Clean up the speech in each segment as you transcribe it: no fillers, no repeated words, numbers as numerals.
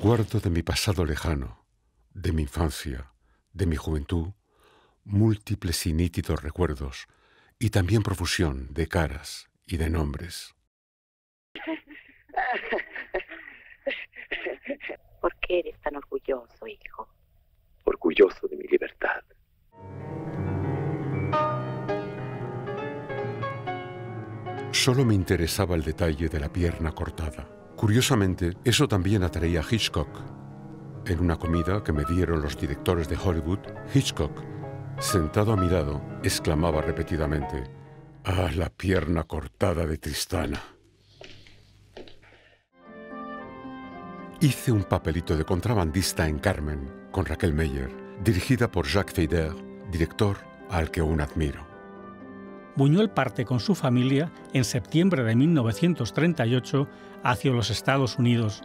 Guardo de mi pasado lejano, de mi infancia, de mi juventud, múltiples y nítidos recuerdos, y también profusión de caras y de nombres. ¿Por qué eres tan orgulloso, hijo? Orgulloso de mi libertad. Solo me interesaba el detalle de la pierna cortada. Curiosamente, eso también atraía a Hitchcock. En una comida que me dieron los directores de Hollywood, Hitchcock, sentado a mi lado, exclamaba repetidamente: «¡Ah, la pierna cortada de Tristana!». Hice un papelito de contrabandista en Carmen, con Raquel Meyer, dirigida por Jacques Feyder, director al que aún admiro. Buñuel parte con su familia en septiembre de 1938 hacia los Estados Unidos.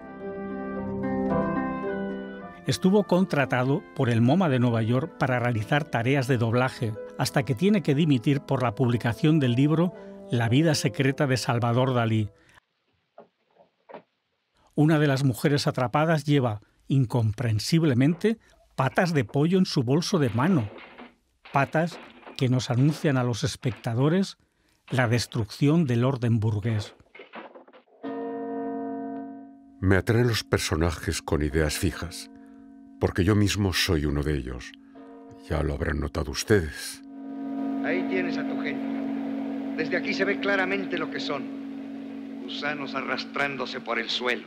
Estuvo contratado por el MoMA de Nueva York para realizar tareas de doblaje, hasta que tiene que dimitir por la publicación del libro La vida secreta de Salvador Dalí. Una de las mujeres atrapadas lleva, incomprensiblemente, patas de pollo en su bolso de mano. Patas que nos anuncian a los espectadores la destrucción del orden burgués. Me atraen los personajes con ideas fijas, porque yo mismo soy uno de ellos. Ya lo habrán notado ustedes. Ahí tienes a tu genio. Desde aquí se ve claramente lo que son. Gusanos arrastrándose por el suelo.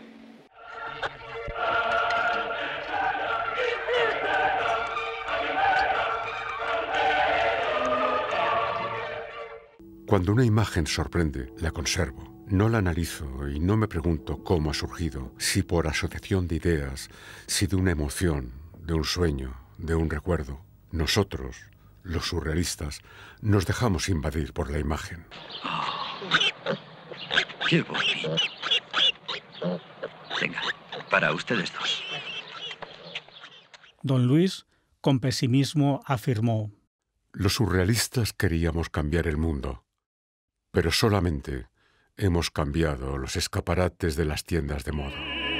Cuando una imagen sorprende, la conservo. No la analizo y no me pregunto cómo ha surgido, si por asociación de ideas, si de una emoción, de un sueño, de un recuerdo. Nosotros, los surrealistas, nos dejamos invadir por la imagen. ¡Qué bonito! Venga, para ustedes dos. Don Luis, con pesimismo, afirmó: Los surrealistas queríamos cambiar el mundo, pero solamente hemos cambiado los escaparates de las tiendas de moda.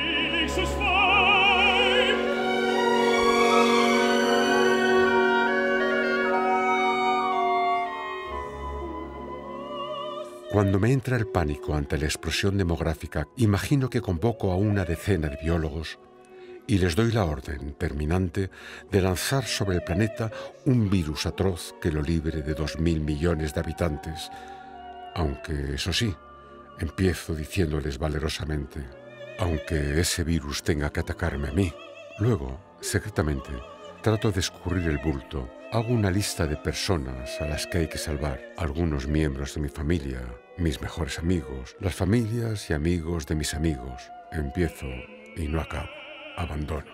Cuando me entra el pánico ante la explosión demográfica, imagino que convoco a una decena de biólogos y les doy la orden terminante de lanzar sobre el planeta un virus atroz que lo libre de 2.000 millones de habitantes. Aunque, eso sí, empiezo diciéndoles valerosamente: aunque ese virus tenga que atacarme a mí. Luego, secretamente, trato de escurrir el bulto. Hago una lista de personas a las que hay que salvar. Algunos miembros de mi familia, mis mejores amigos, las familias y amigos de mis amigos. Empiezo y no acabo. Abandono.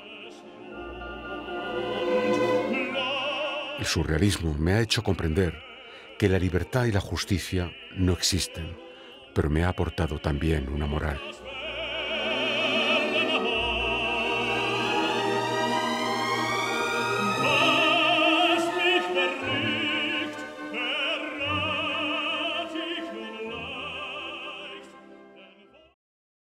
El surrealismo me ha hecho comprender que la libertad y la justicia no existen, pero me ha aportado también una moral.